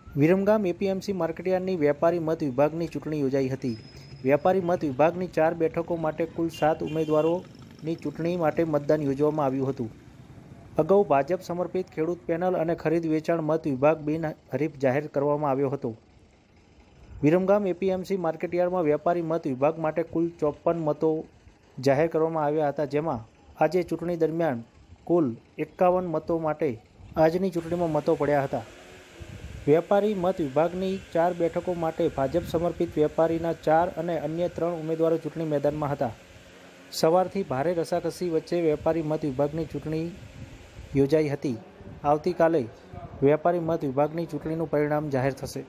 Viramgam APMC માર્કેટયાર્ડની વેપારી મત વિભાગની ચૂંટણી યોજાઈ હતી। વેપારી મત વિભાગની 4 બેઠકો માટે કુલ 7 ઉમેદવારોની ચૂંટણી માટે મતદાન યોજવામાં આવ્યું હતું। અગાઉ ભાજપ સમર્પિત ખેડૂત પેનલ અને ખરીદ વેચાણ મત વિભાગ બિનહરીફ જાહેર કરવામાં આવ્યો હતો। વિરમગામ એપીએમસી માર્કેટયાર્ડમાં વેપારી મત વિભાગ માટે કુલ 54 મતો જાહેર કરવામાં આવ્યા હતા, જેમાં આજે ચૂંટણી દરમિયાન કુલ 51 મતો માટે આજની ચૂંટણીમાં મતો પડ્યા હતા। વેપારી મત વિભાગની 4 બેઠકો માટે ભાજપ સમર્પિત વેપારીના 4 અને અન્ય 3 ઉમેદવારો ચૂંટણી મેદાનમાં હતા। સવારથી ભારે રસાકસી વચ્ચે વેપારી મત વિભાગની ચૂંટણી યોજાઈ હતી। આવતીકાલે વેપારી મત વિભાગની ચૂંટણીનું પરિણામ જાહેર થશે।